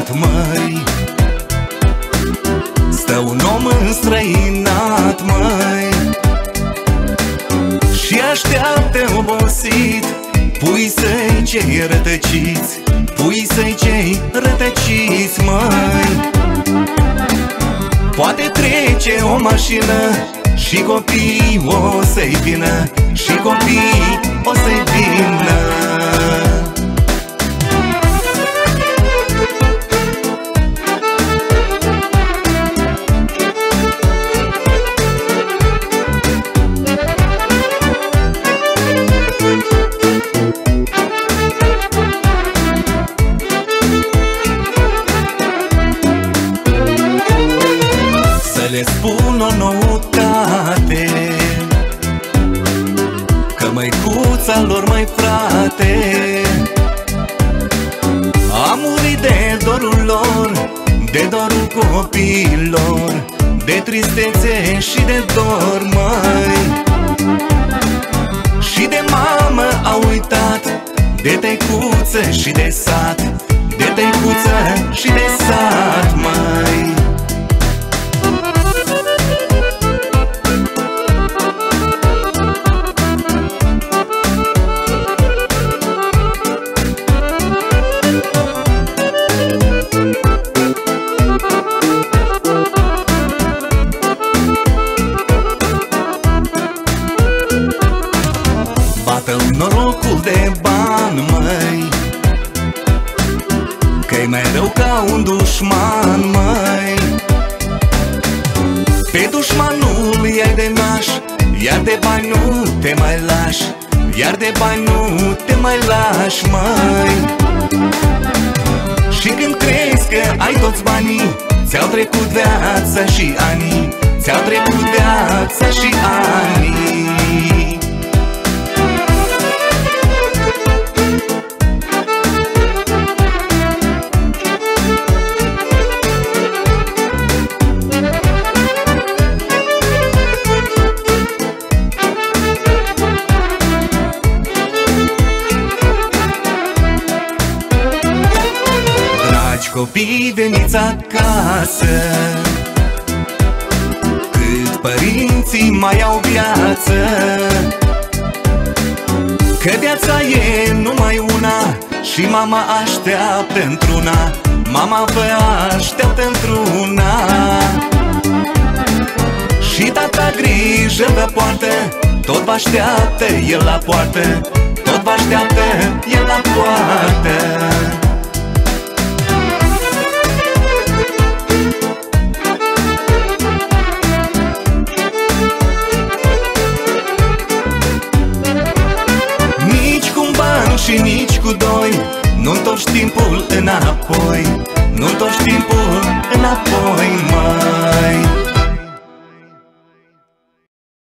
sat, măi. Stă un om înstrăinat, măi, și așteaptă obosit puii săi cei rătăciți, puii săi cei rătăciți, măi. Poate trece o mașină și copiii o să-i vină, și copiii o să-i vină. Să le spun o noutate, că măicuța lor, măi frate, a murit de dorul lor, de dorul copiilor, de tristețe și de dor, măi. Și de mamă a uitat, de tăicuță și de sat, de tăicuță și de sat, măi. Bată-mi norocul de bani, măi, că-i mai rău ca un dușman, măi. Pe dușmanul i-ai de naș, iar de bani nu te mai lași, iar de bani nu te mai lași, măi. Și când crezi că ai toți banii, ți-au trecut viața și anii, ți-au trecut viața și anii. Copii, veniți acasă, cât părinții mai au viață, că viața e numai una și mama așteaptă într-una, mama vă așteaptă într-una. Și tata grijă vă poartă, tot vă așteaptă el la poartă, tot vă așteaptă el la poartă. Și nici cu doi nu-ntorci timpul înapoi, nu-ntorci timpul înapoi.